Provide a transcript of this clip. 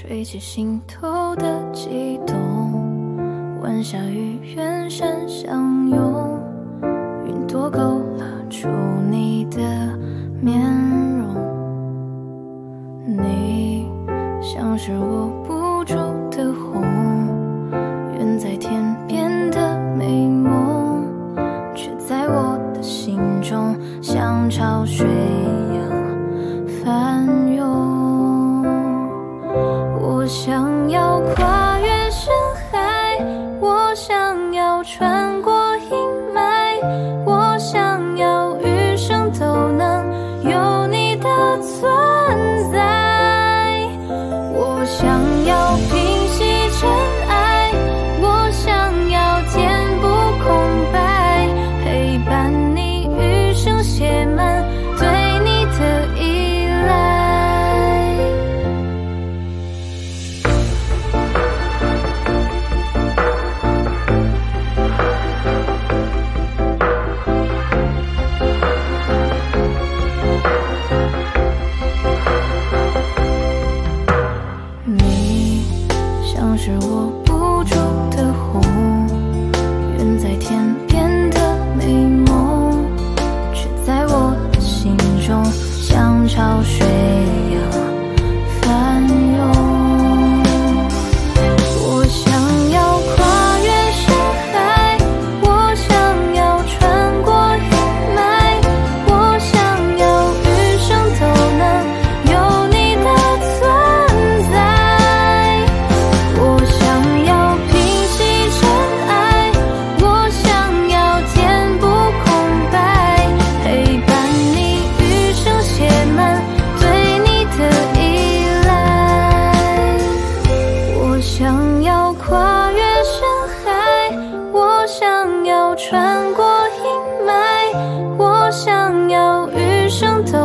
吹起心头的悸动，晚霞与远山相拥，云朵勾勒出你的面容。你像是握不住的红，远在天边的美梦，却在我的心中像潮水一样翻涌。我想要跨越深海，我想要穿过阴霾，我想要余生都能有你的存在。我想要平息尘埃，我想要填补空白，陪伴你余生，写满对你的依赖。你像是握不住的红，远在天边的美梦，却在我的心中像潮水一样翻涌。我想要跨越深海，我想要穿过阴霾，我想要余生都能有你的存在。我想要平息尘埃，我想要填补空白，陪伴你余生，写满对你的依赖。我想要跨越深海，我想要穿过阴霾，我想要余生都